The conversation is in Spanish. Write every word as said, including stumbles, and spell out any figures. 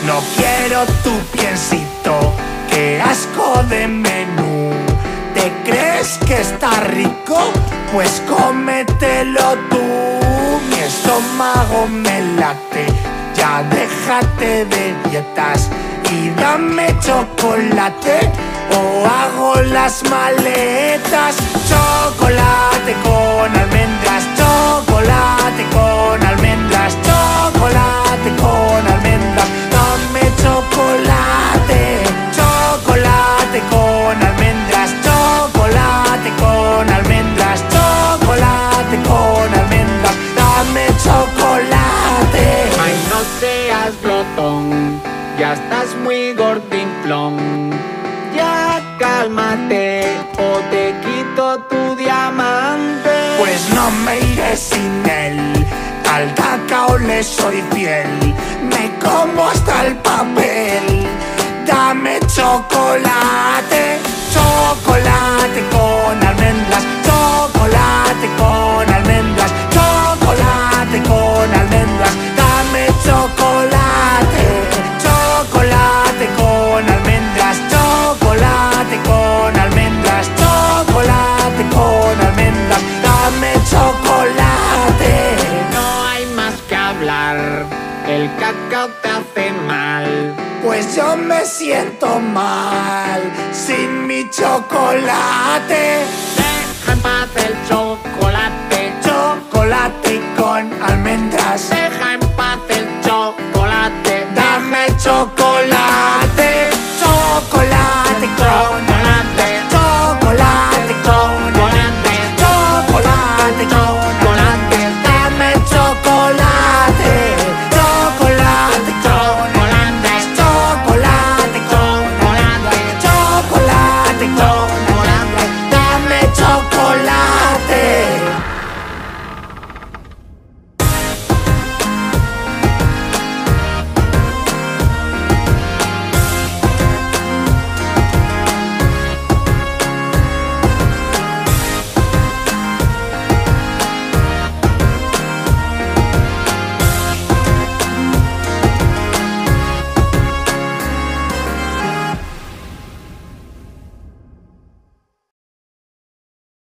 no quiero tu piensito, qué asco de menú. ¿Te crees que está rico? Pues cómetelo tú. Mi estómago me late, ya déjate de dietas y dame chocolate o hago las maletas. Chocolate con almendras, chocolate con almendras, chocolate con almendras. Dame chocolate, chocolate con almendras, chocolate con almendras, chocolate con almendras. Dame chocolate. Ay, no seas glotón, ya estás muy gordinflón. Ya cálmate o te quito tu diamante. Pues no me iré sin él, al cacao le soy fiel. Me como hasta el papel. Dame chocolate, chocolate con almendras, chocolate con almendras, chocolate con almendras. Dame chocolate, chocolate con almendras, chocolate con almendras, chocolate con almendras. Dame chocolate. No hay más que hablar, el cacao te hace mal. Pues yo me siento mal sin mi chocolate.